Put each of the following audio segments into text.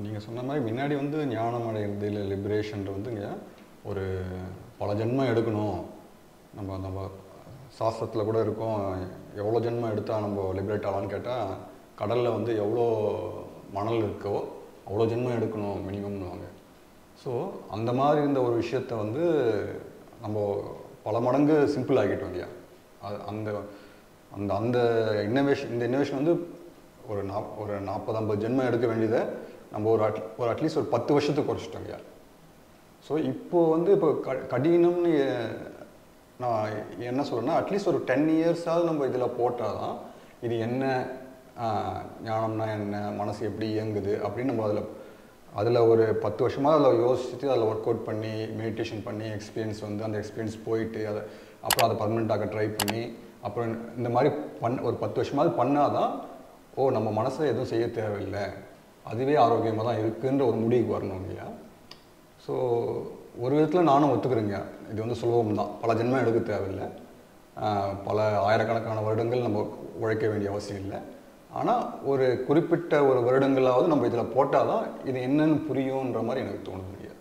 நீங்கள் சொன்ன மாதிரி முன்னாடி வந்து ஞானம் அடைகிறது இல்லை லிபரேஷன் வந்துங்க ஒரு பல ஜென்மம் எடுக்கணும். நம்ம சாஸ்திரத்தில் கூட இருக்கோம், எவ்வளோ ஜென்மம் எடுத்தால் நம்ம லிபரேட் ஆகலான்னு கேட்டால் கடலில் வந்து எவ்வளோ மணல் இருக்கோ அவ்வளோ ஜென்மம் எடுக்கணும் மினிமம்னுவாங்க. ஸோ அந்த மாதிரி இருந்த ஒரு விஷயத்தை வந்து நம்ம பல மடங்கு சிம்பிள் ஆகிட்டோம் இல்லையா. அந்த அந்த அந்த இன்னோவேஷன் வந்து ஒரு 40-50 ஜென்மம் எடுக்க வேண்டியதை நம்ம ஒரு அட்லீஸ்ட் ஒரு 10 வருஷத்துக்கு குறைச்சிட்டோம் இல்லையா. ஸோ இப்போது வந்து இப்போ கடினம்னு நான் என்ன சொல்கிறேன்னா, அட்லீஸ்ட் ஒரு 10 இயர்ஸாவது நம்ம இதில் போட்டால் தான் இது என்ன ஞானம்னா என்ன, மனசு எப்படி இயங்குது அப்படின்னு நம்ம அதில் ஒரு 10 வருஷமாக அதில் யோசிச்சுட்டு அதில் ஒர்க் அவுட் பண்ணி மெடிடேஷன் பண்ணி எக்ஸ்பீரியன்ஸ் வந்து அந்த எக்ஸ்பீரியன்ஸ் போயிட்டு அப்புறம் அதை பர்மனெண்ட்டாக ட்ரை பண்ணி அப்புறம் இந்த மாதிரி ஒரு 10 வருஷமாவது பண்ணால் தான் நம்ம மனசை எதுவும் செய்ய தேவையில்லை, அதுவே ஆரோக்கியமாக தான் இருக்குன்ற ஒரு முடிவுக்கு வரணும் இல்லையா. ஸோ ஒரு விதத்தில் நானும் ஒத்துக்கிறேங்க, இது வந்து சுலபம் தான், பல ஜென்மம் எடுக்க தேவையில்லை, பல ஆயிரக்கணக்கான வருடங்கள் நம்ம உழைக்க வேண்டிய அவசியம் இல்லை. ஆனால் ஒரு குறிப்பிட்ட ஒரு வருடங்களாவது நம்ம இதில் போட்டால் தான் இது என்னன்னு புரியுன்ற மாதிரி எனக்கு தோணுது இல்லையா.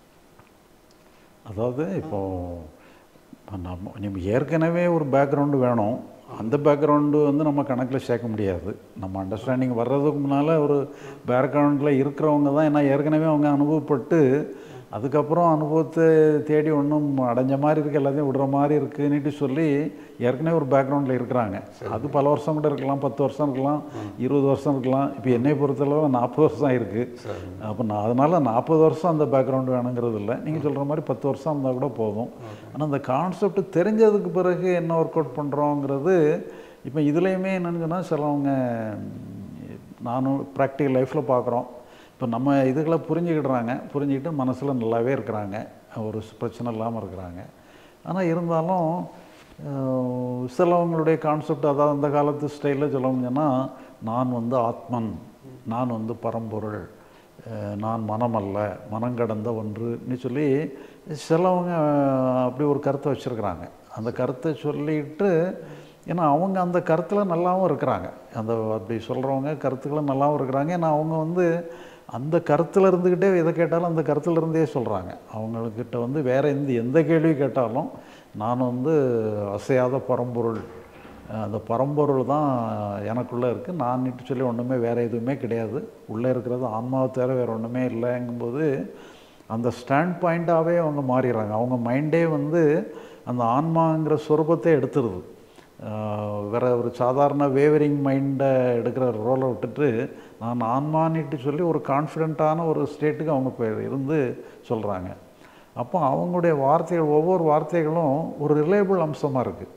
அதாவது இப்போது நம்ம ஏற்கனவே ஒரு பேக்ரவுண்டு வேணும், அந்த பேக்ரவுண்டு வந்து நம்ம கணக்கில் சேர்க்க முடியாது. நம்ம அண்டர்ஸ்டாண்டிங் வர்றதுக்கு முன்னால் ஒரு பேக்ரவுண்டில் இருக்கிறவங்க தான், ஏன்னா ஏற்கனவே அவங்க அனுபவப்பட்டு அதுக்கப்புறம் அனுபவத்தை தேடி ஒன்றும் அடைஞ்ச மாதிரி இருக்குது, எல்லாத்தையும் விடுற மாதிரி இருக்குன்னுட்டு சொல்லி ஏற்கனவே ஒரு பேக்ரவுண்டில் இருக்கிறாங்க. அது பல வருஷம் கூட இருக்கலாம், 10 வருஷம் இருக்கலாம், 20 வருஷம் இருக்கலாம். இப்போ என்னை பொறுத்தளவு 40 வருஷம் இருக்குது. அப்போ அதனால் 40 வருஷம் அந்த பேக்ரவுண்டு வேணுங்கிறது இல்லை. நீங்கள் சொல்கிற மாதிரி 10 வருஷம் இருந்தால் கூட போதும். ஆனால் அந்த கான்செப்ட் தெரிஞ்சதுக்கு பிறகு என்ன ஒர்க் அவுட் பண்ணுறோங்கிறது இப்போ இதுலேயுமே என்னென்னு சொன்னால், சிலவங்க நானும் ப்ராக்டிக்கல் லைஃப்பில் பார்க்குறோம். இப்போ நம்ம இதுகளை புரிஞ்சுக்கிட்டு மனசில் நல்லாவே இருக்கிறாங்க, ஒரு பிரச்சனை இல்லாமல் இருக்கிறாங்க. ஆனால் இருந்தாலும் சிலவங்களுடைய கான்செப்ட், அதாவது அந்த காலத்து ஸ்டைலில் சொல்லணும்னா, நான் வந்து ஆத்மன், நான் வந்து பரம்பொருள், நான் மனம் அல்ல, மனம் கடந்த ஒன்றுன்னு சொல்லி சிலவங்க அப்படி ஒரு கருத்தை வச்சுருக்கிறாங்க. அந்த கருத்தை சொல்லிட்டு, ஏன்னா அவங்க அந்த கருத்தில் நல்லாவும் இருக்கிறாங்க, அந்த அப்படி சொல்கிறவங்க கருத்துக்களை நல்லாவும் இருக்கிறாங்க. ஏன்னா அவங்க வந்து அந்த கருத்தில் இருந்துக்கிட்டே எதை கேட்டாலும் அந்த கருத்தில் இருந்தே சொல்கிறாங்க. அவங்கக்கிட்ட வந்து வேறு எந்த கேள்வி கேட்டாலும் நான் வந்து அசையாத பரம்பொருள், அந்த பரம்பொருள் தான் எனக்குள்ளே இருக்குது, நான்ட்டு சொல்லி ஒன்றுமே வேறு எதுவுமே கிடையாது, உள்ளே இருக்கிறது ஆன்மாவை தவிர வேறு ஒன்றுமே இல்லைங்கும்போது அந்த ஸ்டாண்ட் பாயிண்ட்டாகவே அவங்க மாறிடுறாங்க. அவங்க மைண்டே வந்து அந்த ஆன்மாங்கிற சொரூபத்தை எடுத்துருது. வேறு ஒரு சாதாரண வேவரிங் மைண்டை எடுக்கிற ரோலை விட்டுட்டு நான் ஆன்மானிட்டு சொல்லி ஒரு கான்ஃபிடெண்ட்டான ஒரு ஸ்டேட்டுக்கு அவங்க இருந்து சொல்கிறாங்க. அப்போ அவங்களுடைய வார்த்தைகள், ஒவ்வொரு வார்த்தைகளும் ஒரு ரிலேபிள் அம்சமாக இருக்குது.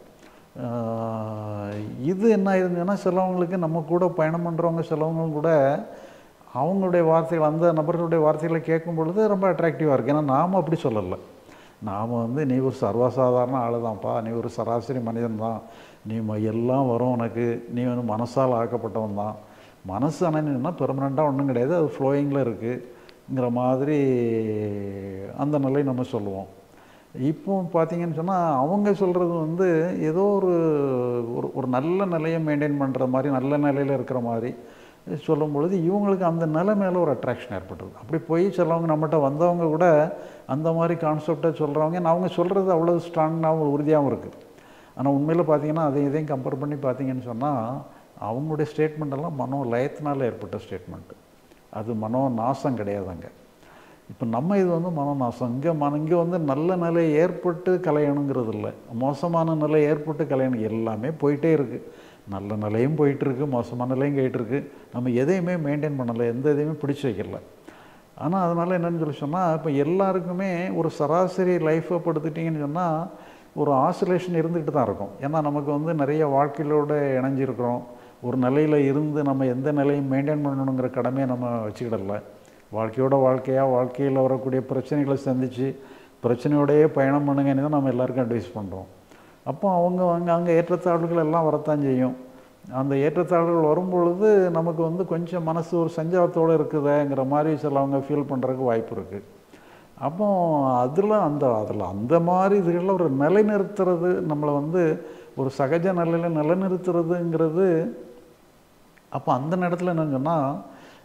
இது என்ன ஆயிருந்துன்னா, சிலவங்களுக்கு நம்ம கூட பயணம் பண்ணுறவங்க சிலவங்களும் கூட அவங்களுடைய வார்த்தைகள், அந்த நபர்களுடைய வார்த்தைகளை கேட்கும் பொழுது ரொம்ப அட்ராக்டிவாக இருக்குது. ஏன்னா நாம் அப்படி சொல்லலை. நாம் வந்து நீ ஒரு சர்வசாதாரண ஆள் தான்ப்பா, நீ ஒரு சராசரி மனிதன் தான், நீ எல்லாம் வரும் உனக்கு, நீ வந்து மனசால் ஆக்கப்பட்டவன் தான், மனசு அணைனா பெர்மனெண்ட்டாக ஒன்றும் கிடையாது, அது ஃப்ளோயிங்கில் இருக்குங்கிற மாதிரி அந்த நிலை நம்ம சொல்லுவோம். இப்போ பார்த்திங்கன்னு சொன்னால் அவங்க சொல்கிறது வந்து ஏதோ ஒரு நல்ல நிலையை மெயின்டைன் பண்ணுற மாதிரி, நல்ல நிலையில் இருக்கிற மாதிரி சொல்லும் பொழுது இவங்களுக்கு அந்த நிலை மேலே ஒரு அட்ராக்ஷன் ஏற்படுது. அப்படி போய் சிலவங்க நம்மகிட்ட வந்தவங்க கூட அந்த மாதிரி கான்செப்டை சொல்கிறவங்க, அவங்க சொல்கிறது அவ்வளோ ஸ்ட்ராங்காகவும் உறுதியாகவும் இருக்குது. ஆனால் உண்மையில் பார்த்திங்கன்னா இதையும் கம்பேர் பண்ணி பார்த்திங்கன்னு சொன்னால் அவங்களுடைய ஸ்டேட்மெண்ட்டெல்லாம் மனோ லயத்தினால் ஏற்பட்ட ஸ்டேட்மெண்ட்டு, அது மனோ நாசம் கிடையாதுங்க. இப்போ நம்ம இது வந்து மனோ நாசம். இங்கே வந்து நல்ல நிலை ஏற்பட்டு கலையணுங்கிறது இல்லை, மோசமான நிலை ஏற்பட்டு கலையணும். எல்லாமே போயிட்டே இருக்குது, நல்ல நிலையும் போயிட்டுருக்கு, மோசமான நிலையும் போயிட்டுருக்கு. நம்ம எதையுமே மெயின்டைன் பண்ணலை, எந்த இதையுமே பிடிச்சி வைக்கல. ஆனால் அதனால் என்னென்னு சொல்லி சொன்னால், இப்போ எல்லாருக்குமே ஒரு சராசரி லைஃப்பை படுத்துட்டிங்கன்னு சொன்னால் ஒரு ஆசிலேஷன் இருந்துக்கிட்டு தான் இருக்கும். ஏன்னா நமக்கு வந்து நிறைய வாழ்க்கையோடு இணைஞ்சிருக்கிறோம். ஒரு நிலையில் இருந்து நம்ம எந்த நிலையும் மெயின்டைன் பண்ணணுங்கிற கடமையை நம்ம வச்சுக்கிடல. வாழ்க்கையில் வரக்கூடிய பிரச்சனைகளை சந்தித்து பிரச்சனையோடையே பயணம் பண்ணுங்கன்னு தான் நம்ம எல்லாருக்கும் அட்வைஸ் பண்ணுறோம். அப்போ அங்கே ஏற்றத்தாழ்வுகள் எல்லாம் வரத்தான் செய்யும். அந்த ஏற்றத்தாழ்வுகள் வரும்பொழுது நமக்கு வந்து கொஞ்சம் மனசு ஒரு சஞ்சலத்தோடு இருக்குதுங்கிற மாதிரி சிலவங்க ஃபீல் பண்ணுறதுக்கு வாய்ப்பு இருக்குது. அப்போ அதில் அந்த மாதிரி இதுகளில் ஒரு நிலைநிறுத்துறது, நம்மளை வந்து ஒரு சகஜ நிலையில் நிலைநிறுத்துறதுங்கிறது. அப்போ அந்த நேரத்தில் என்னன்னு சொன்னால்,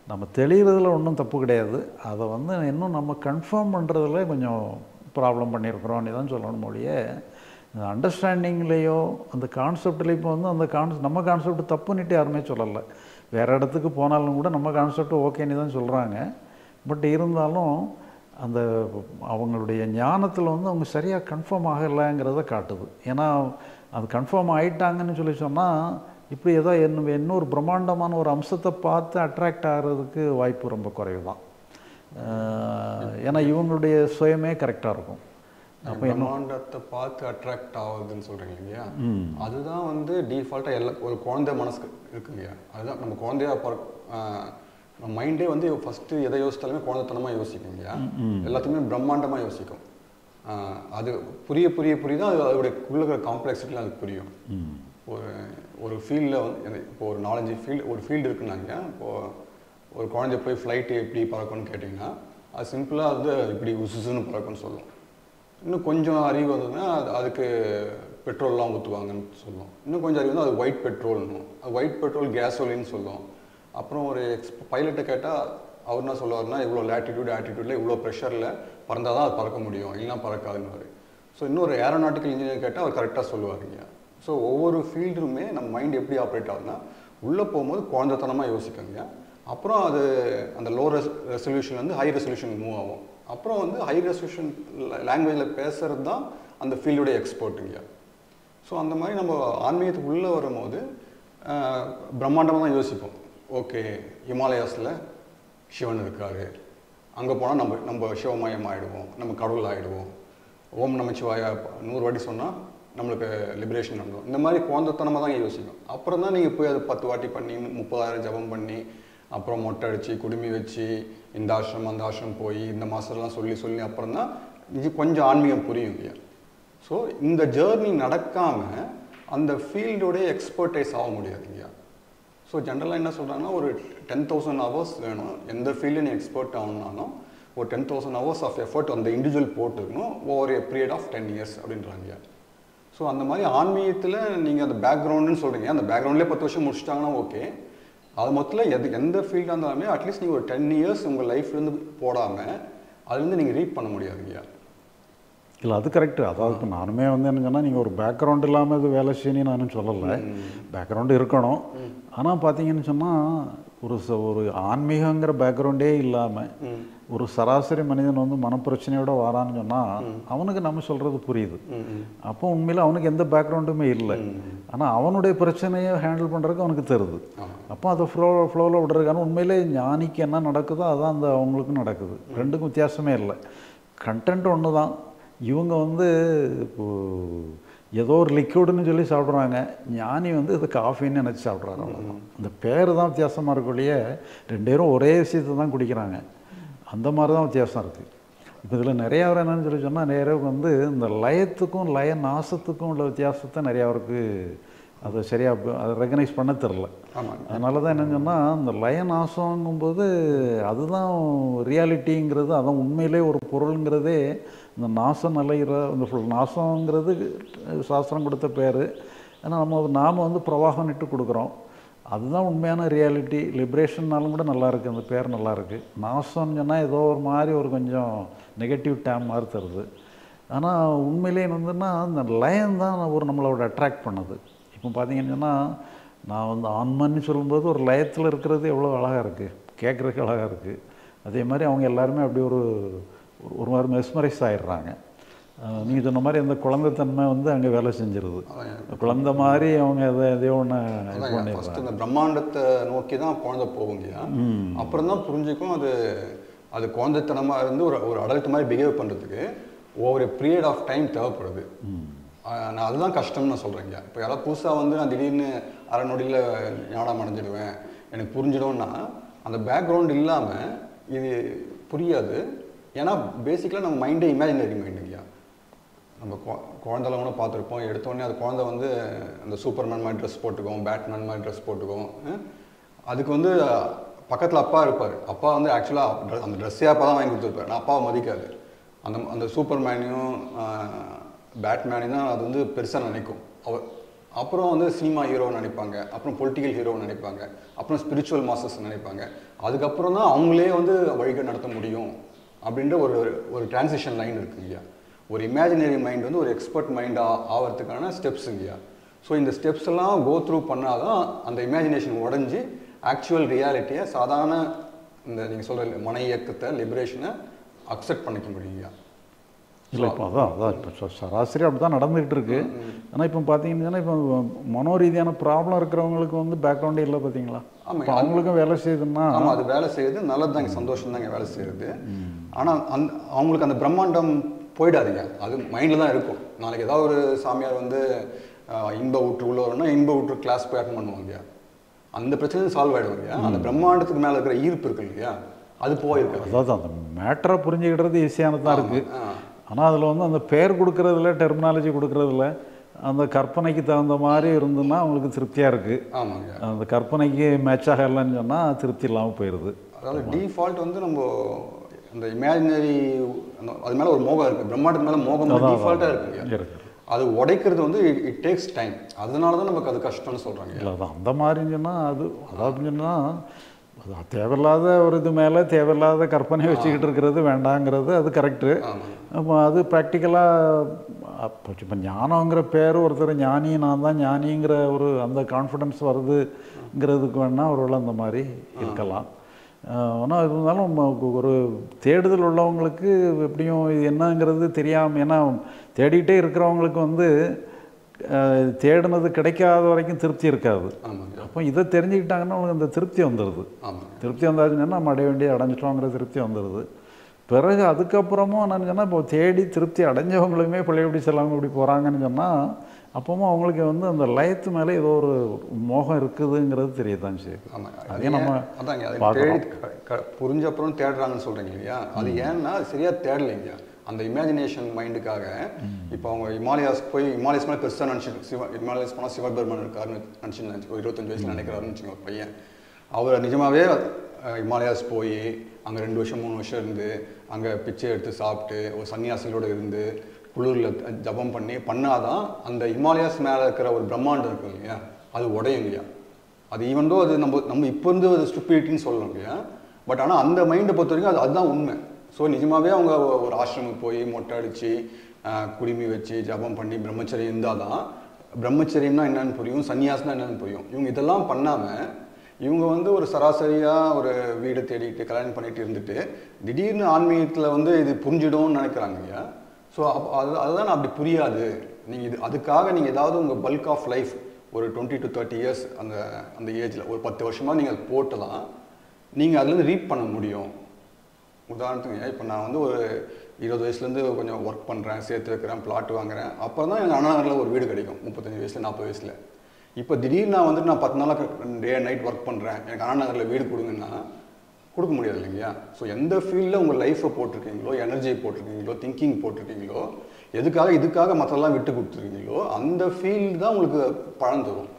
நம்ம தெளிகிறதுல ஒன்றும் தப்பு கிடையாது. அதை வந்து இன்னும் நம்ம கன்ஃபார்ம் பண்ணுறதுல கொஞ்சம் ப்ராப்ளம் பண்ணியிருக்கிறோன்னு தான் சொல்லணும் மொழியே. அண்டர்ஸ்டாண்டிங்லேயோ அந்த கான்செப்டில் இப்போ வந்து அந்த நம்ம கான்செப்ட் தப்புன்னுட்டு யாருமே சொல்லலை. வேறு இடத்துக்கு போனாலும் கூட நம்ம கான்செப்ட் ஓகேன்னு தான் சொல்கிறாங்க. பட் இருந்தாலும் அந்த அவங்களுடைய ஞானத்தில் வந்து அவங்க சரியாக கன்ஃபார்ம் ஆகலைங்கிறத காட்டுது. ஏன்னா அது கன்ஃபார்ம் ஆகிட்டாங்கன்னு சொல்லி சொன்னால் இப்படி ஏதோ இன்னொரு பிரம்மாண்டமான ஒரு அம்சத்தை பார்த்து அட்ராக்ட் ஆகிறதுக்கு வாய்ப்பு ரொம்ப குறைவு தான். ஏன்னா இவங்களுடைய சுயமே கரெக்டாக இருக்கும். அப்போ பிரம்மாண்டத்தை பார்த்து அட்ராக்ட் ஆகுதுன்னு சொல்கிறீங்க இல்லையா, அதுதான் வந்து டிஃபால்ட்டாக ஒரு குழந்தை மனசுக்கு இருக்கு இல்லையா. அதுதான் நம்ம குழந்தையா நம்ம மைண்டே வந்து ஃபஸ்ட்டு எதை யோசித்தாலுமே குழந்தைத்தனமாக யோசிக்கும் இல்லையா. எல்லாத்தையுமே பிரம்மாண்டமாக யோசிக்கும். அது புரியுதான் அது அதோடைய உள்ள காம்ப்ளெக்சிட்டிலாம் அதுக்கு புரியும். ஒரு ஃபீல்டில் வந்து இப்போ ஒரு 4-5 ஃபீல்டு இருக்குன்னாங்க. இப்போது ஒரு குழந்தை போய் ஃப்ளைட்டு எப்படி பறக்கும்னு கேட்டிங்கன்னா அது சிம்பிளாக வந்து இப்படி உசுசுன்னு பறக்கும்னு சொல்லும். இன்னும் கொஞ்சம் அறிவு வந்ததுன்னா அதுக்கு பெட்ரோல்லாம் ஊற்றுவாங்கன்னு சொல்லுவோம். இன்னும் கொஞ்சம் அறிவு வந்து அது ஒயிட் பெட்ரோல்னு, அது ஒயிட் பெட்ரோல் கேசோலின்னு சொல்லுவோம். அப்புறம் ஒரு பைலட்டை கேட்டால் அவர் என்ன சொல்லுவார்னா இவ்வளோ ஆட்டிடியூடில் இவ்வளோ ப்ரெஷரில் பறந்தால் தான் அது பறக்க முடியும், இல்லைனா பறக்காதுன்னு. ஸோ இன்னொரு ஏரோநாட்டிக்கல் இன்ஜினியர் கேட்டால் அவர் கரெக்டாக சொல்லுவாருங்க. ஸோ ஒவ்வொரு ஃபீல்டுமே நம்ம மைண்ட் எப்படி ஆப்ரேட் ஆகுதுன்னா உள்ளே போகும்போது குழந்தைத்தனமாக யோசிக்குங்க. அப்புறம் அது அந்த லோ ரெசல்யூஷன்லேருந்து ஹை ரெசல்யூஷன் மூவ் ஆகும். அப்புறம் வந்து ஹை ரெசல்யூஷன் லாங்குவேஜில் பேசுகிறது தான் அந்த ஃபீல்டுடைய எக்ஸ்போர்ட்டுங்க. ஸோ அந்த மாதிரி நம்ம ஆன்மீகத்துக்கு உள்ளே வரும்போது பிரம்மாண்டமாக தான் யோசிப்போம். ஓகே, ஹிமாலயாஸில் சிவன் இருக்கார், அங்கே போனால் நம்ம சிவமயம் ஆகிடுவோம், நம்ம கடவுள் ஆகிடுவோம். ஓம் நமச்சிவாயா 100 வாட்டி சொன்னால் நம்மளுக்கு லிபரேஷன் நடக்கும். இந்த மாதிரி குழந்தைத்தனமாக தான் யோசிக்கும். அப்புறம் தான் நீங்கள் போய் அதை 10 வாட்டி பண்ணி 30,000 ஜபம் பண்ணி அப்புறம் மொட்டை அடித்து குடுமி வச்சு இந்த ஆசிரமம் அந்த ஆசிரமம் போய் இந்த மாதம்லாம் சொல்லி அப்புறம் தான் இது கொஞ்சம் ஆன்மீகம் புரியும் இல்லையா. ஸோ இந்த ஜேர்னி நடக்காமல் அந்த ஃபீல்டோடைய எக்ஸ்பர்டைஸ் ஆக முடியாது இல்லையா. ஸோ ஜென்ரலாக என்ன சொல்கிறாங்கன்னா ஒரு 10,000 hours வேணும். எந்த ஃபீல்டு நீ எக்ஸ்பர்ட் ஆகணும்னாலும் ஒரு 10,000 hours ஆஃப் எஃபர்ட் அந்த இண்டிவிஜுவல் போட்டுக்கணும் over a period of 10 years அப்படின்றாங்க. ஸோ அந்த மாதிரி ஆன்மீகத்தில் நீங்கள் அந்த பேக்ரவுண்டுன்னு சொல்கிறீங்க, அந்த பேக்ரவுண்ட்லேயே 10 வருஷம் முடிச்சிட்டாங்கன்னா ஓகே. அது மொத்தத்தில் எந்த ஃபீல்டாக இருந்தாலுமே அட்லீஸ்ட் நீங்கள் ஒரு 10 years உங்கள் லைஃப்லேருந்து போடாமல் அதுலேருந்து நீங்கள் ரீட் பண்ண முடியாதுங்க. இல்லை, அது கரெக்டு. அதாவது இப்போ நானுமே வந்து என்ன சொன்னால் நீங்கள் ஒரு பேக்ரவுண்ட் இல்லாமல் இது வேலை செய்யணும்னு நானும் சொல்லலை. பேக்ரவுண்டு இருக்கணும். ஆனால் பார்த்தீங்கன்னு சொன்னால் ஒரு ஆன்மீகங்கிற பேக்ரவுண்டே இல்லாமல் ஒரு சராசரி மனிதன் வந்து மனப்பிரச்சனையோட வரான்னு சொன்னால் அவனுக்கு நம்ம சொல்கிறது புரியுது. அப்போ உண்மையில் அவனுக்கு எந்த பேக்ரவுண்டுமே இல்லை. ஆனால் அவனுடைய பிரச்சனையை ஹேண்டில் பண்ணுறதுக்கு அவனுக்கு தருது. அப்போ அதை ஃப்ளோவில் விடுறதுக்கான உண்மையிலே ஞானிக்கு என்ன நடக்குதோ அதுதான் அந்த அவங்களுக்கும் நடக்குது. ரெண்டுக்கும் வித்தியாசமே இல்லை. கண்டென்ட் ஒன்று தான். இவங்க வந்து இப்போது ஏதோ ஒரு லிக்விடுன்னு சொல்லி சாப்பிட்றாங்க, ஞானி வந்து இது காஃபின்னு நினச்சி சாப்பிட்றாரு. அவ்வளோதான். இந்த பேர் தான் வித்தியாசமாக இருக்கொழிய 2 பேரும் ஒரே விஷயத்தை தான் குடிக்கிறாங்க. அந்த மாதிரி தான் வித்தியாசம் இருக்குது. இப்போ இதில் நிறையா பேர் என்னன்னு சொல்லி சொன்னால் நிறைய வந்து இந்த லயத்துக்கும் லய நாசத்துக்கும் உள்ள வித்தியாசத்தை நிறையாவருக்கு அதை சரியாக அதை ரெகனைஸ் பண்ண தெரில. அதனால தான் என்னன்னு சொன்னால் இந்த லய நாசங்கும்போது அதுதான் ரியாலிட்டிங்கிறது, அதான் உண்மையிலே ஒரு பொருளுங்கிறதே. இந்த நாசம் நிலைகிற இந்த நாசங்கிறது சாஸ்திரம் கொடுத்த பேர். ஏன்னா நாம் வந்து பிரவாகம்னுட்டு கொடுக்குறோம். அதுதான் உண்மையான ரியாலிட்டி. லிபரேஷன்னாலும் கூட நல்லாயிருக்கு, அந்த பேர் நல்லாயிருக்கு. நாசம்னு சொன்னால் ஏதோ ஒரு மாதிரி ஒரு கொஞ்சம் நெகட்டிவ் டேம் மாதிரி தருது. ஆனால் உண்மையிலே வந்துன்னா அந்த லயம் தான் நம்மளோட அட்ராக்ட் பண்ணுது. இப்போ பார்த்தீங்கன்னு சொன்னால் நான் வந்து ஆன்மன்னு சொல்லும்போது ஒரு லயத்தில் இருக்கிறது எவ்வளோ அழகாக இருக்குது, கேட்குறதுக்கு அழகாக இருக்குது. அதே மாதிரி அவங்க எல்லாருமே அப்படி ஒரு மாதிரி மெஸ்மரைஸ் ஆகிடுறாங்க. நீங்கள் சொன்ன மாதிரி அந்த குழந்தைத்தன்மை வந்து அங்கே வேலை செஞ்சிருது. குழந்தை மாதிரி அவங்க எதையோ ஒன்று பண்ணிடுறாங்க. இந்த பிரம்மாண்டத்தை நோக்கி தான் குழந்தை போகுங்க. அப்புறம் தான் புரிஞ்சுக்கும் அது குழந்தைத்தனமாக இருந்து ஒரு அடல்ட் மாதிரி பிஹேவ் பண்ணுறதுக்கு ஒவ்வொரு பீரியட் ஆஃப் டைம் தேவைப்படுது. நான் அதுதான் கஷ்டம்னு நான் சொல்கிறேங்க. இப்போ யாராவது புதுசாக வந்து நான் திடீர்னு அரை நொடியில் ஞானம் அடைஞ்சிடுவேன் எனக்கு புரிஞ்சிடும்னா அந்த பேக்ரவுண்ட் இல்லாமல் இது புரியாது. ஏன்னா பேசிக்கலாக நம்ம மைண்டே இமேஜினரி மைண்டுங்கய்யா. நம்ம குழந்தைலாம் கூட பார்த்துருப்போம். எடுத்தோடனே அது குழந்தை வந்து அந்த சூப்பர்மேன் மாதிரி ட்ரெஸ் போட்டுக்கும், பேட்மேன் மாதிரி ட்ரெஸ் போட்டுக்கும். அதுக்கு வந்து பக்கத்தில் அப்பா இருப்பார். அப்பா வந்து ஆக்சுவலாக அந்த ட்ரெஸ்ஸே அப்பா தான் வாங்கி கொடுத்துருப்பார். நான் அப்பாவை மதிக்காது. அந்த சூப்பர்மேனையும் பேட்மேனையும் தான் அது வந்து பெருசாக நினைக்கும். அப்புறம் வந்து சினிமா ஹீரோன்னு நினைப்பாங்க, அப்புறம் பொலிட்டிக்கல் ஹீரோன்னு நினைப்பாங்க, அப்புறம் ஸ்பிரிச்சுவல் மாஸ்டர்ஸ் நினைப்பாங்க. அதுக்கப்புறம் தான் அவங்களே வந்து வழிகள் நடத்த முடியும் அப்படின்ற ஒரு ஒரு டிரான்சிஷன் லைன் இருக்குங்கய்யா. ஒரு இமேஜினரி மைண்ட் வந்து ஒரு எக்ஸ்பர்ட் மைண்ட் ஆகிறதுக்கான ஸ்டெப்ஸுங்கய்யா. ஸோ இந்த ஸ்டெப்ஸ் எல்லாம் கோ த்ரூ பண்ணால் தான் அந்த இமேஜினேஷன் உடஞ்சி ஆக்சுவல் ரியாலிட்டியை சாதாரண இந்த நீங்கள் சொல்கிற மன இயக்கத்தை லிபரேஷனை அக்செப்ட் பண்ணிக்க முடியுங்கய்யா. இல்லை இப்போ அதான் இப்போ சராசரி அப்படி தான் நடந்துகிட்டு இருக்கு. ஆனால் இப்போ பார்த்தீங்கன்னா இப்போ மனோரீதியான ப்ராப்ளம் இருக்கிறவங்களுக்கு வந்து பேக்ரவுண்டே இல்லை பார்த்தீங்களா? ஆமாம், அவங்களுக்கும் வேலை செய்யுதுன்னா ஆமாம், அது வேலை செய்யுது, நல்லது தாங்க, சந்தோஷம் தாங்க வேலை செய்யுது. ஆனால் அவங்களுக்கு அந்த பிரம்மாண்டம் போயிடாதுங்க, அது மைண்டில் தான் இருக்கும். நாளைக்கு ஏதாவது ஒரு சாமியார் வந்து இன்ப ஊற்று உள்ள வரணும்னா இன்ப ஊற்று கிளாஸ் போய் அட்டன் பண்ணுவாங்க, அந்த பிரச்சனை சால்வ் ஆகிடுவாங்க. அந்த பிரம்மாண்டத்துக்கு மேலே இருக்கிற ஈர்ப்பு இருக்கு இல்லையா, அது போயிருக்கு. அதாவது அந்த மேட்டரை புரிஞ்சுக்கிடுறது ஈஸியானது தான் இருக்குது. ஆனால் அதில் வந்து அந்த பேர் கொடுக்குறதுல, டெர்மினாலஜி கொடுக்குறதுல அந்த கற்பனைக்கு தகுந்த மாதிரி இருந்துன்னா அவங்களுக்கு திருப்தியாக இருக்குது. ஆமாங்க, அந்த கற்பனைக்கு மேட்ச் ஆகலைன்னு சொன்னால் திருப்தி இல்லாமல் போயிடுது. அதாவது டிஃபால்ட் வந்து நம்ம அந்த இமேஜினரி அது மேலே ஒரு மோகம் இருக்குது, பிரம்மாண்டத்து மேலே மோகம் டிஃபால்ட்டாக இருக்குங்க. அது உடைக்கிறது வந்து இட் டேக்ஸ் டைம். அதனால தான் நமக்கு அது கஷ்டம்னு சொல்கிறாங்க. இல்லை அது அந்த மாதிரின்னு சொன்னால் அது அதாவது சொன்னால் அது தேவையில்லாத ஒரு இது மேலே தேவையில்லாத கற்பனை வச்சுக்கிட்டு இருக்கிறது வேண்டாங்கிறது அது கரெக்டு. அப்போ அது ப்ராக்டிக்கலாக இப்போ ஞானங்கிற பேர் ஒருத்தர் ஞானி, நான் தான் ஞானிங்கிற ஒரு அந்த கான்ஃபிடென்ஸ் வருதுங்கிறதுக்கு வேணால் ஒருவேளை அந்த மாதிரி இருக்கலாம். ஆனால் இருந்தாலும் ஒரு தேடுதல் உள்ளவங்களுக்கு எப்படியும் இது என்னங்கிறது தெரியாமல், ஏன்னா தேடிகிட்டே இருக்கிறவங்களுக்கு வந்து தேடினது கிடைக்காத வரைக்கும் திருப்தி இருக்காது. அப்போ இதை தெரிஞ்சுக்கிட்டாங்கன்னா அவங்களுக்கு அந்த திருப்தி வந்துடுது. திருப்தி வந்தாச்சுன்னா நம்ம அடைய வேண்டிய அடைஞ்சிட்டோங்கிற திருப்தி வந்துடுது. பிறகு அதுக்கப்புறமும் என்னன்னு சொன்னால் இப்போ தேடி திருப்தி அடைஞ்சவங்களுமே பழையபடி செல்லாமல் இப்படி போகிறாங்கன்னு சொன்னால் அப்பவும் அவங்களுக்கு வந்து அந்த லயத்து மேலே ஏதோ ஒரு மோகம் இருக்குதுங்கிறது தெரியதான் சரி. அதே நம்ம அதாங்க புரிஞ்ச அப்புறம் தேடுறாங்கன்னு சொல்கிறீங்க இல்லையா, அது ஏன்னா அது சரியாக தேடலைங்க. அந்த இமேஜினேஷன் மைண்டுக்காக இப்போ அவங்க ஹிமாலயாஸ்க்கு போய் ஹிமாலயஸ் மேலே பெருசாக நினச்சிட்டு ஹிமாலயஸ் போனால் சிவபெருமான் இருக்காருன்னு நினச்சி ஒரு 25 வயசில் நினைக்கிறாருன்னு வச்சுக்கோங்க ஒரு பையன். அவர் நிஜமாகவே ஹிமாலயாஸ் போய் அங்கே 2 வருஷம் 3 வருஷம் இருந்து அங்கே பிச்சை எடுத்து சாப்பிட்டு ஒரு சன்னியாசிகளோடு இருந்து குளிரில் ஜபம் பண்ணாதான் அந்த ஹிமாலயாஸ் மேலே இருக்கிற ஒரு பிரம்மாண்டம் இருக்கும் இல்லையா, அது உடையும் இல்லையா. அது ஈவன் தோ அது நம்ம இப்போ இருந்து அது ஸ்டூபிடிட்டின்னு சொல்லலாம் இல்லையா, பட் ஆனால் அந்த மைண்டை பொறுத்த வரைக்கும் அதுதான் உண்மை. ஸோ நிஜமாகவே அவங்க ஒரு ஆசிரமுக்கு போய் மொட்டை அடித்து குடிமி வச்சு ஜபம் பண்ணி பிரம்மச்சரியம் இருந்தால் தான் பிரம்மச்சரியம்னா என்னென்னு புரியும், சன்னியாசம்னா என்னென்னு புரியும். இவங்க இதெல்லாம் பண்ணாமல் இவங்க வந்து ஒரு சராசரியாக ஒரு வீடு தேடிட்டு கல்யாணம் பண்ணிட்டு இருந்துட்டு திடீர்னு ஆன்மீகத்தில் வந்து இது புரிஞ்சிடும்னு நினைக்கிறாங்க இல்லையா. ஸோ அதுதான் அப்படி புரியாது. நீங்கள் அதுக்காக நீங்கள் ஏதாவது உங்கள் பல்க் ஆஃப் லைஃப் ஒரு 20 to 30 இயர்ஸ் அந்த ஏஜில் ஒரு 10 வருஷமாக நீங்கள் போட்டு தான் நீங்கள் அதுலேருந்து ரீட் பண்ண முடியும். உதாரணத்துக்கு இப்போ நான் வந்து ஒரு 20 வயசுலேருந்து கொஞ்சம் ஒர்க் பண்ணுறேன், சேர்த்து வைக்கிறேன், பிளாட் வாங்குறேன், அப்போ தான் எனக்கு அண்ணாநகரில் ஒரு வீடு கிடைக்கும் 35 வயசில் 40 வயசில். இப்போ திடீர்னு நான் வந்துட்டு நான் 10 நாளாக டே நைட் ஒர்க் பண்ணுறேன், எனக்கு அண்ணாநகரில் வீடு கொடுங்கன்னா கொடுக்க முடியாது இல்லைங்கய்யா. ஸோ எந்த ஃபீல்டில் உங்கள் லைஃப்பை போட்டிருக்கீங்களோ, எனர்ஜியை போட்டிருக்கீங்களோ, திங்கிங் போட்டிருக்கீங்களோ, இதுக்காக மற்றெல்லாம் விட்டு கொடுத்துருக்கீங்களோ அந்த ஃபீல்டு தான் உங்களுக்கு பலன் தரும்.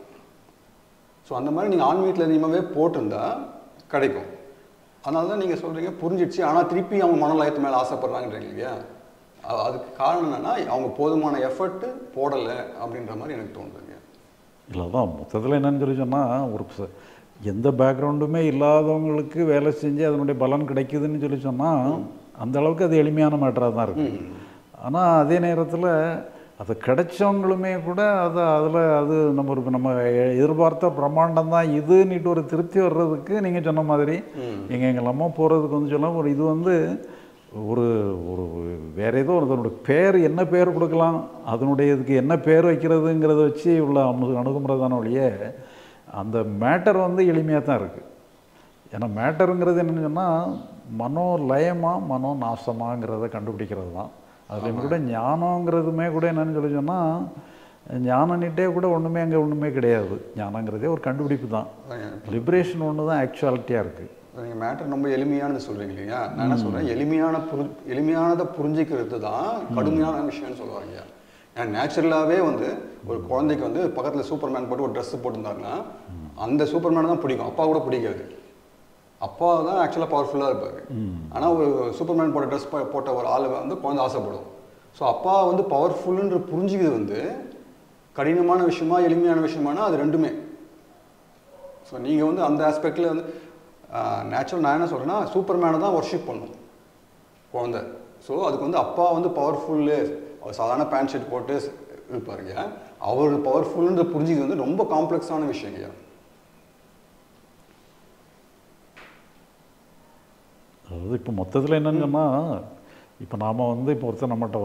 ஸோ அந்த மாதிரி நீங்கள் ஆன்மீகத்தில் அதிகமாகவே போட்டிருந்தா கிடைக்கும். அதனால தான் நீங்கள் சொல்கிறீங்க புரிஞ்சிடுச்சு, ஆனால் திருப்பி அவங்க மனலயத்து மேலே ஆசைப்படுறாங்கன்றீங்க இல்லையா. அதுக்கு காரணம் என்னென்னா அவங்க போதுமான எஃபர்ட்டு போடலை அப்படின்ற மாதிரி எனக்கு தோணுதுங்க. இல்லை தான் மொத்தத்தில் என்னன்னு சொல்லி சொன்னால் ஒரு எந்த பேக்ரவுண்டுமே இல்லாதவங்களுக்கு வேலை செஞ்சு அதனுடைய பலன் கிடைக்குதுன்னு சொல்லி சொன்னால் அந்த அளவுக்கு அது எளிமையான மேட்டராக தான் இருக்குது. ஆனால் அதே நேரத்தில் அது கிடைச்சவங்களுமே கூட அது நம்ம எதிர்பார்த்த பிரம்மாண்டம் தான் இதுன்னுட்டு ஒரு திருப்தி வர்றதுக்கு நீங்கள் சொன்ன மாதிரி எங்கெல்லாமோ போகிறதுக்கு வந்து சொன்னால் ஒரு இது வந்து ஒரு ஒரு வேறு ஏதோ அதனுடைய பேர் என்ன பேர் கொடுக்கலாம், அதனுடைய இதுக்கு என்ன பேர் வைக்கிறதுங்கிறத வச்சு உள்ள அணுகுமுறை தானே ஒழிய அந்த மேட்டர் வந்து எளிமையாக தான் இருக்குது. ஏன்னா மேட்டருங்கிறது என்னென்னு சொன்னால் மனோ லயமாக மனோ நாசமாங்கிறத கண்டுபிடிக்கிறது தான். அதுலேயுமே கூட ஞானங்கிறதுமே கூட என்னென்னு சொல்லி சொன்னால் ஞானன்னிட்டே கூட ஒன்றுமே அங்கே ஒன்றுமே கிடையாது. ஞானங்கிறதே ஒரு கண்டுபிடிப்பு தான். லிபரேஷன் ஒன்று தான் ஆக்சுவாலிட்டியாக இருக்குது. நீங்கள் மேட்டர் ரொம்ப எளிமையானது சொல்கிறீங்க இல்லையா, நான் என்ன சொல்கிறேன் எளிமையானதை புரிஞ்சிக்கிறது தான் கடுமையான விஷயம்னு சொல்லுவாங்க. ஏன்னா நேச்சுரலாகவே வந்து ஒரு குழந்தைக்கு வந்து பக்கத்தில் சூப்பர்மேன் போட்டு ஒரு ட்ரெஸ்ஸு போட்டிருந்தாருன்னா அந்த சூப்பர்மேனை தான் பிடிக்கும், அப்பா கூட பிடிக்காது. அப்பா தான் ஆக்சுவலாக பவர்ஃபுல்லாக இருப்பார். ஆனால் ஒரு சூப்பர்மேன் போட்ட ட்ரெஸ் போட்ட ஒரு ஆள் வந்து குழந்தை ஆசைப்படும். ஸோ அப்பா வந்து பவர்ஃபுல்லுன்ற புரிஞ்சுக்கிறது வந்து கடினமான விஷயமா எளிமையான விஷயமானா அது ரெண்டுமே. ஸோ நீங்கள் வந்து அந்த ஆஸ்பெக்டில் வந்து நேச்சுரல் நான் என்ன சொல்கிறேன்னா சூப்பர்மேனை தான் ஒர்ஷிப் பண்ணும் குழந்தை. ஸோ அதுக்கு வந்து அப்பா வந்து பவர்ஃபுல்லு, அவர் சாதாரண பேண்ட் ஷர்ட் போட்டு இருப்பாருங்க, அவர் பவர்ஃபுல்ன்ற புரிஞ்சுது வந்து ரொம்ப காம்ப்ளெக்ஸான விஷயங்க. அதாவது இப்போ மொத்தத்தில் என்னன்னு சொன்னால், இப்போ நாம் வந்து இப்போ ஒருத்தர் நம்மகிட்ட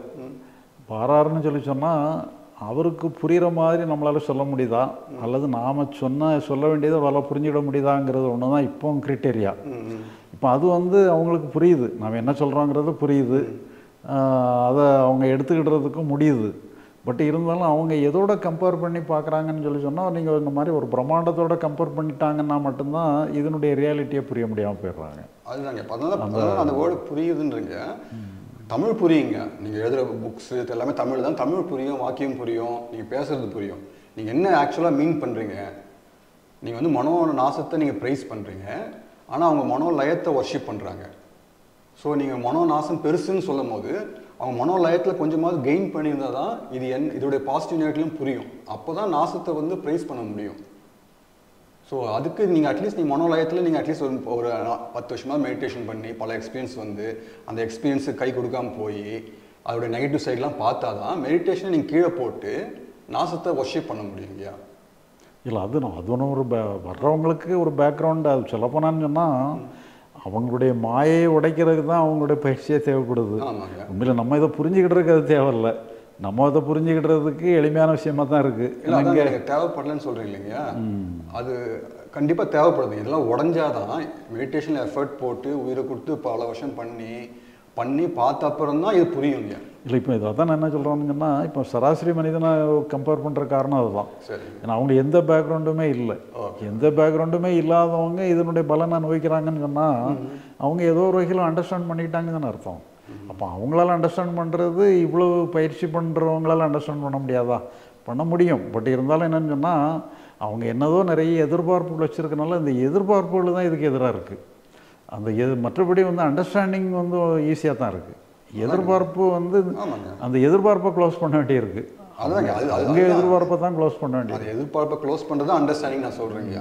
வாராருன்னு சொல்லி சொன்னால் அவருக்கு புரிகிற மாதிரி நம்மளால் சொல்ல முடியுதா, அல்லது நாம் சொல்ல வேண்டியதை அவரால் புரிஞ்சிட முடியுதாங்கிறது ஒன்று தான் இப்போ கிரிட்டேரியா. இப்போ அது வந்து அவங்களுக்கு புரியுது, நாம் என்ன சொல்கிறோங்கிறது புரியுது, அதை அவங்க எடுத்துக்கிடுறதுக்கும் முடியுது. பட் இருந்தாலும் அவங்க எதோட கம்பேர் பண்ணி பார்க்குறாங்கன்னு சொல்லி சொன்னால், நீங்கள் இந்த மாதிரி ஒரு பிரம்மாண்டத்தோட கம்பேர் பண்ணிட்டாங்கன்னா மட்டும்தான் இதனுடைய ரியாலிட்டியை புரிய முடியாமல் போயிடுறாங்க. அதுதாங்க அதனால அந்த வேர்டு புரியுதுன்றீங்க. தமிழ் புரியுங்க, நீங்கள் எழுதுகிற புக்ஸு எல்லாமே தமிழ் தான், தமிழ் புரியும், வாக்கியம் புரியும், நீங்கள் பேசுகிறது புரியும். நீங்கள் என்ன ஆக்சுவலாக மீன் பண்ணுறீங்க, நீங்கள் வந்து மனோ நாசத்தை நீங்கள் ப்ரைஸ் பண்ணுறீங்க, ஆனால் அவங்க மனோ லயத்தை வர்ஷிப் பண்ணுறாங்க. ஸோ நீங்கள் மனோ நாசம் பெருசுன்னு சொல்லும் போது அவங்க மனோ லயத்தில் கொஞ்சமாவது கெயின் பண்ணியிருந்தால் தான் இதோடைய பாசிட்டிவ் நெகட்டிவ்லையும் புரியும். அப்போ தான் நாசத்தை வந்து ப்ரைஸ் பண்ண முடியும். ஸோ அதுக்கு நீங்கள் அட்லீஸ்ட் நீங்கள் மனோலயத்தில் நீங்கள் அட்லீஸ்ட் ஒரு 10 வருஷமாக மெடிடேஷன் பண்ணி பல எக்ஸ்பீரியன்ஸ் வந்து அந்த எக்ஸ்பீரியன்ஸுக்கு கை கொடுக்காமல் போய் அதோடைய நெகட்டிவ் சைட்லாம் பார்த்தா தான் மெடிடேஷனை நீங்கள் கீழே போட்டு நாசத்தை வர்ஷிப் பண்ண முடியும் இல்லையா? இல்லை அது ஒன்றும் ஒரு வர்றவங்களுக்கு ஒரு பேக்ரவுண்டு. அது சொல்லப்போனான்னு சொன்னால் அவங்களுடைய மாயை உடைக்கிறதுக்கு தான் அவங்களுடைய பயிற்சியே தேவைப்படுது. உண்மையில் நம்ம இதை புரிஞ்சுக்கிட்டுறதுக்கு அது தேவையில்லை, நம்ம அதை புரிஞ்சுக்கிடுறதுக்கு எளிமையான விஷயமா தான் இருக்குது. இல்லை தேவைப்படலன்னு சொல்கிறீங்க இல்லைங்க, அது கண்டிப்பாக தேவைப்படுது. இதெல்லாம் உடஞ்சாதான் மெடிடேஷனில் எஃபர்ட் போட்டு உயிரை கொடுத்து பல வருஷம் பண்ணி பார்த்த அப்புறம் தான் இது புரியும் இல்லையா? இல்லை இப்போ இதை தான் நான் என்ன சொல்கிறேன்னா, இப்போ சராசரி மனிதனை கம்பேர் பண்ணுற காரணம் அதுதான். சரி, ஏன்னா அவங்க எந்த பேக்ரவுண்டுமே இல்லை, எந்த பேக்ரவுண்டுமே இல்லாதவங்க இதனுடைய பலனை அனுபவிக்கிறாங்கன்னு சொன்னால் அவங்க ஏதோ ஒரு வகையில் அண்டர்ஸ்டாண்ட் பண்ணிக்கிட்டாங்கன்னு அர்த்தம். அப்போ அவங்களால அண்டர்ஸ்டாண்ட் பண்ணுறது இவ்வளோ பயிற்சி பண்ணுறவங்களால அண்டர்ஸ்டாண்ட் பண்ண முடியாதா? பண்ண முடியும். பட் இருந்தாலும் என்னென்னு சொன்னால் அவங்க என்னதோ நிறைய எதிர்பார்ப்புகள் வச்சுருக்கனால இந்த எதிர்பார்ப்புகள் தான் இதுக்கு எதிராக இருக்குது. அந்த மற்றபடி வந்து அண்டர்ஸ்டாண்டிங் வந்து ஈஸியாக தான் இருக்குது. எதிர்பார்ப்பு வந்து அந்த எதிர்பார்ப்பை க்ளோஸ் பண்ண வேண்டியிருக்கு. அதுதாங்க அவங்க எதிர்பார்ப்பை தான் க்ளோஸ் பண்ண வேண்டியது. எதிர்பார்ப்பை க்ளோஸ் பண்ணுறது அண்டர்ஸ்டாண்டிங் நான் சொல்கிறேங்க.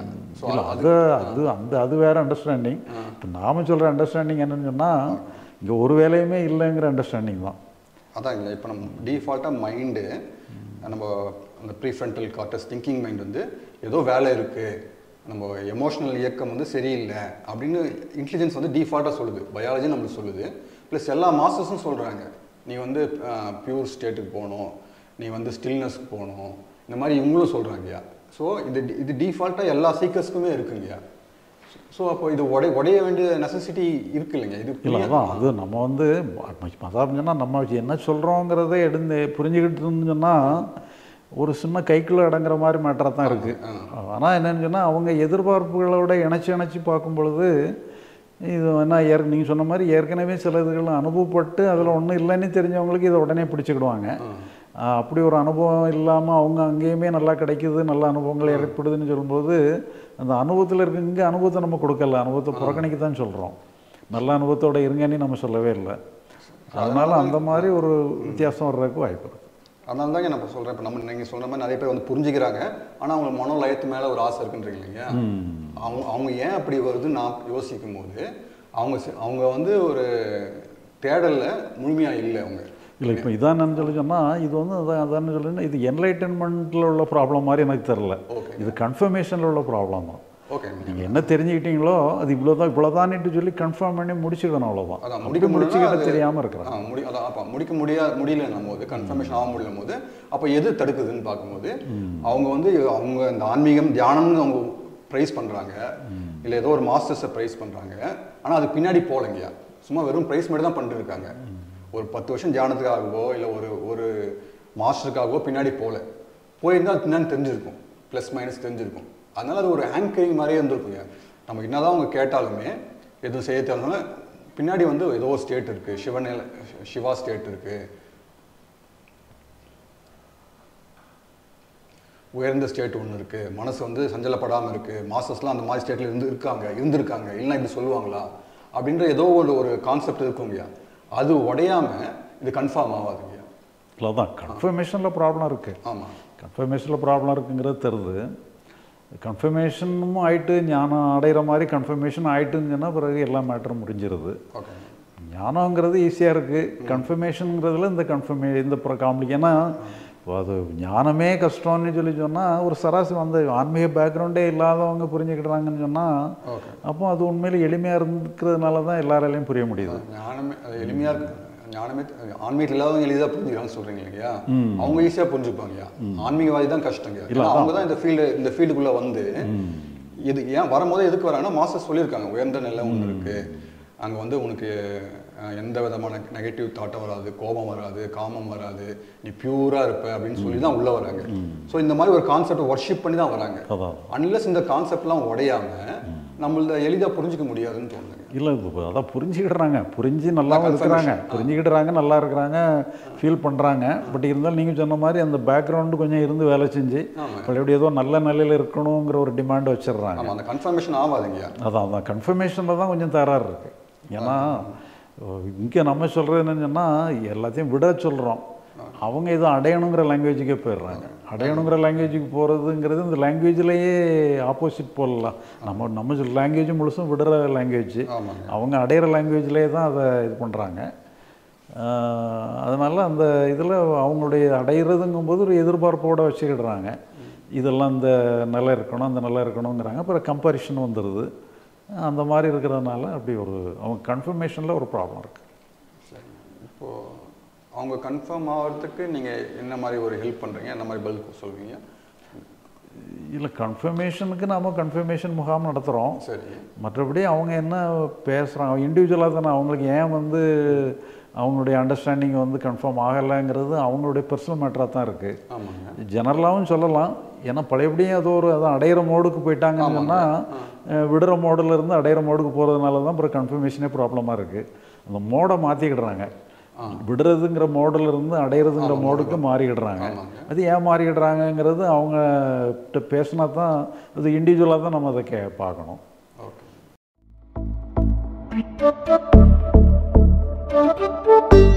அது வேறு அண்டர்ஸ்டாண்டிங். இப்போ நாம் சொல்கிற அண்டர்ஸ்டாண்டிங் என்னென்னு சொன்னால் இங்கே ஒரு வேலையுமே இல்லைங்கிற அண்டர்ஸ்டாண்டிங் தான். அதான் இல்லை, இப்போ நம்ம டிஃபால்ட்டாக மைண்டு நம்ம அந்த ப்ரீஃப்ரண்டல் கார்டஸ் திங்கிங் மைண்ட் வந்து ஏதோ வேலை இருக்குது, நம்ம எமோஷனல் இயக்கம் வந்து சரியில்லை அப்படின்னு இன்டெலிஜென்ஸ் வந்து டிஃபால்ட்டாக சொல்லுது, பயாலஜி நம்மளுக்கு சொல்லுது. ப்ளஸ் எல்லா மாஸ்டர்ஸும் சொல்கிறாங்க நீ வந்து பியூர் ஸ்டேட்டுக்கு போகணும், நீ வந்து ஸ்டில்னஸ்க்கு போகணும், இந்த மாதிரி இவங்களும் சொல்கிறாங்கய்யா. ஸோ இது டிஃபால்ட்டாக எல்லா சீக்கர்ஸ்க்குமே இருக்குங்கய்யா. ஸோ அப்போ இது உடைய வேண்டிய நெசசிட்டி இருக்கு இல்லைங்க. இது இல்லை அதான் அது நம்ம வந்து அதான் சொன்னால் நம்ம என்ன சொல்கிறோங்கிறத புரிஞ்சுக்கிட்டு இருந்தோம்னா ஒரு சின்ன கைக்குள்ளே அடங்குற மாதிரி மேட்டராக தான் இருக்குது. ஆனால் என்னென்னு சொன்னால் அவங்க எதிர்பார்ப்புகளோட இணைச்சி பார்க்கும் பொழுது இது என்ன நீங்கள் சொன்ன மாதிரி ஏற்கனவே சில இதுகள் அனுபவப்பட்டு அதில் ஒன்றும் இல்லைன்னு தெரிஞ்சவங்களுக்கு இதை உடனே பிடிச்சிக்கிடுவாங்க. அப்படி ஒரு அனுபவம் இல்லாமல் அவங்க அங்கேயுமே நல்லா கிடைக்குது, நல்ல அனுபவங்கள் ஏற்படுதுன்னு சொல்லும்போது அந்த அனுபவத்தில் இங்கே அனுபவத்தை நம்ம கொடுக்கல, அனுபவத்தை புறக்கணிக்க தான் சொல்கிறோம். நல்ல அனுபவத்தோடு இருங்கன்னு நம்ம சொல்லவே இல்லை. அதனால் அந்த மாதிரி ஒரு வித்தியாசம் வர்றதுக்கு வாய்ப்பு இருக்குது. அதனால தாங்க நான் இப்போ சொல்கிறேன். இப்போ நீங்கள் சொல்கிற மாதிரி நிறைய பேர் வந்து புரிஞ்சுக்கிறாங்க, ஆனால் அவங்களுக்கு மனோ லயத்து மேலே ஒரு ஆசை இருக்குன்றீங்க இல்லையா? அவங்க ஏன் அப்படி வருதுன்னு நான் யோசிக்கும் போது அவங்க வந்து ஒரு தேடலில் முழுமையாக இல்லை. அவங்க இல்லை இப்போ இதான் சொல்லி சொன்னால் இது வந்து அதான் சொல்லுன்னா இது என்லைட்டன்மெண்ட்டில் உள்ள ப்ராப்ளம் மாதிரி எனக்கு தெரில. இது கன்ஃபர்மேஷனில் உள்ள ப்ராப்ளம் தான். ஓகே, நீங்கள் என்ன தெரிஞ்சுக்கிட்டீங்களோ அது இவ்வளோதான்ட்டு சொல்லி கன்ஃபார்ம் பண்ணி முடிச்சுக்கணும், அவ்வளோதான். அதான் முடிச்சுக்கிட்ட தெரியாமல் இருக்கிறாங்க. அதான் அப்போ முடியலன்னும் போது கன்ஃபர்மேஷன் ஆக முடியும் போது அப்போ எது தடுக்குதுன்னு பார்க்கும்போது அவங்க வந்து அவங்க இந்த ஆன்மீகம் தியானம்னு அவங்க ப்ரைஸ் பண்ணுறாங்க, இல்லை ஏதோ ஒரு மாஸ்டர்ஸை ப்ரைஸ் பண்ணுறாங்க. ஆனால் அதுக்கு பின்னாடி போகலைங்கய்யா, சும்மா வெறும் ப்ரைஸ் மட்டும் தான் பண்ணிட்டு இருக்காங்க. ஒரு 10 வருஷம் தியானத்துக்காகவோ இல்லை ஒரு மாஸ்டருக்காகவோ பின்னாடி போயிருந்தால் பின்னாடி தெரிஞ்சிருக்கும், ப்ளஸ் மைனஸ் தெரிஞ்சிருக்கும். அதனால் அது ஒரு ஆங்கரிங் மாதிரியே இருந்திருக்குங்க. நம்ம என்னதான் அவங்க கேட்டாலுமே எதுவும் செய்ய தேவைனால பின்னாடி வந்து ஏதோ ஒரு ஸ்டேட் இருக்குது, சிவா ஸ்டேட் இருக்குது, உயர்ந்த ஸ்டேட் ஒன்று இருக்குது, மனசு வந்து சஞ்சலப்படாமல் இருக்குது, மாஸ்டர்ஸ்லாம் அந்த மாதிரி ஸ்டேட்டில் இருந்திருக்காங்க இல்லைன்னா இப்படி சொல்லுவாங்களா அப்படின்ற ஏதோ ஒரு கான்செப்ட் இருக்குங்கய்யா. அது உடையாமல் இது கன்ஃபார்ம் ஆகாதுங்கய்யா. இல்லை தான் கன்ஃபர்மேஷனில் ப்ராப்ளம் இருக்குது. ஆமாம், கன்ஃபர்மேஷனில் ப்ராப்ளம் இருக்குங்கிறது தெரியுது. கன்ஃபர்மேஷனும் ஆகிட்டு ஞானம் அடைகிற மாதிரி கன்ஃபர்மேஷன் ஆகிட்டுன்னு சொன்னால் பிறகு எல்லா மேட்டரும் முடிஞ்சிருது. ஞானங்கிறது ஈஸியாக இருக்குது, கன்ஃபர்மேஷனுங்கிறதுல இந்த காம்ப்ளிக். ஏன்னா அது ஞானமே கஷ்டம்னு சொன்னால் ஒரு சராசரி அந்த ஆன்மீக பேக்ரவுண்டே இல்லாதவங்க புரிஞ்சுக்கிட்டுறாங்கன்னு சொன்னால் அப்போ அது உண்மையில் எளிமையாக இருக்கிறதுனால தான் எல்லாராலையும் புரிய முடியுது. ஞானமே எளிமையாக இருக்கு. ஞானமே ஆன்மீகத்தில் இல்லாதவங்க எளிதாக புரிஞ்சுக்கிறான்னு சொல்கிறீங்க இல்லையா? அவங்க ஈஸியாக புரிஞ்சுப்பாங்கய்யா. ஆன்மீகவாதி தான் கஷ்டங்க. இல்லை அவங்க தான் இந்த ஃபீல்டுக்குள்ளே வந்து இது ஏன் வரும்போது எதுக்கு வராங்கன்னா மாஸ்டர் சொல்லியிருக்காங்க உயர்ந்த நிலை ஒன்று இருக்குது, அங்கே வந்து உனக்கு எந்த விதமான நெகட்டிவ் தாட்டும் வராது, கோபம் வராது, காமம் வராது, நீ பியூராக இருப்ப அப்படின்னு சொல்லி தான் உள்ளே வராங்க. ஸோ இந்த மாதிரி ஒரு கான்செப்டை ஒர்ஷிப் பண்ணி தான் வராங்க. அன்லெஸ் இந்த கான்செப்ட்லாம் உடையாமல் நம்மள எளிதாக புரிஞ்சிக்க முடியாதுன்னு தோணுங்க. இல்லை அதான் புரிஞ்சுக்கிடுறாங்க, புரிஞ்சு நல்லாவும் இருக்கிறாங்க, புரிஞ்சுக்கிடுறாங்க, நல்லா இருக்கிறாங்க, ஃபீல் பண்ணுறாங்க. பட் இருந்தாலும் நீங்கள் சொன்ன மாதிரி அந்த பேக்ரவுண்டு கொஞ்சம் இருந்து வேலை செஞ்சு எப்படி ஏதோ நல்ல நிலையில் இருக்கணுங்கிற ஒரு டிமாண்ட் வச்சிடுறாங்க. அந்த கன்ஃபர்மேஷன் ஆகாதுங்க. அதான் கன்ஃபர்மேஷனில் தான் கொஞ்சம் தராறு இருக்குது. ஏன்னா இங்கே நம்ம சொல்கிறது என்னன்னு சொன்னால் எல்லாத்தையும் விட சொல்கிறோம், அவங்க எதுவும் அடையணுங்கிற லாங்குவேஜுக்கே போயிடுறாங்க. அடையணுங்கிற லாங்குவேஜுக்கு போகிறதுங்கிறது இந்த லாங்குவேஜ்லேயே ஆப்போசிட் போடலாம். நம்ம லாங்குவேஜ் முழுசும் விடுற லாங்குவேஜ், அவங்க அடையிற லாங்குவேஜ்லேயே தான் அதை இது பண்ணுறாங்க. அதனால் அந்த இதில் அவங்களுடைய அடையிறதுங்கும்போது ஒரு எதிர்பார்ப்போடு வச்சுக்கிடுறாங்க. இதெல்லாம் இந்த நிலை இருக்கணும், அந்த நிலை இருக்கணுங்கிறாங்க. அப்புறம் கம்பேரிஷன் வந்துடுது. அந்த மாதிரி இருக்கிறதுனால அப்படி அவங்க கன்ஃபர்மேஷனில் ஒரு ப்ராப்ளம் இருக்குது. சரி, இப்போது அவங்க கன்ஃபார்ம் ஆகிறதுக்கு நீங்கள் என்ன மாதிரி ஒரு ஹெல்ப் பண்ணுறீங்க, என்ன மாதிரி பதில் சொல்வீங்க? இல்லை கன்ஃபர்மேஷனுக்கு நாம் கன்ஃபர்மேஷன் முகாம் நடத்துகிறோம். சரி, மற்றபடி அவங்க என்ன பேசுகிறாங்க இண்டிவிஜுவலாக தானே, அவங்களுக்கு ஏன் அவங்களுடைய அண்டர்ஸ்டாண்டிங் கன்ஃபார்ம் ஆகலைங்கிறது அவங்களுடைய பர்சனல் மேட்டராக தான் இருக்குது. ஆமாங்க, ஜெனரலாகவும் சொல்லலாம். ஏன்னா பழையபடியும் அதான் அடையிற மோடுக்கு போயிட்டாங்கன்னு சொன்னால் விடுற மோடிலேருந்து அடையிற மோடுக்கு போகிறதுனால தான் அப்புறம் கன்ஃபர்மேஷனே ப்ராப்ளமாக இருக்குது. அந்த மோடை மாற்றிக்கிடுறாங்க. விடுறதுங்கிற மோடில் இருந்து அடையிறதுங்கிற மோடுக்கு மாறிக்கிடுறாங்க. அது ஏன் மாறிக்கிடுறாங்கங்கிறது அவங்க பேசினா தான் அது இண்டிவிஜுவலாக தான் நம்ம அதை பார்க்கணும். ஓகே.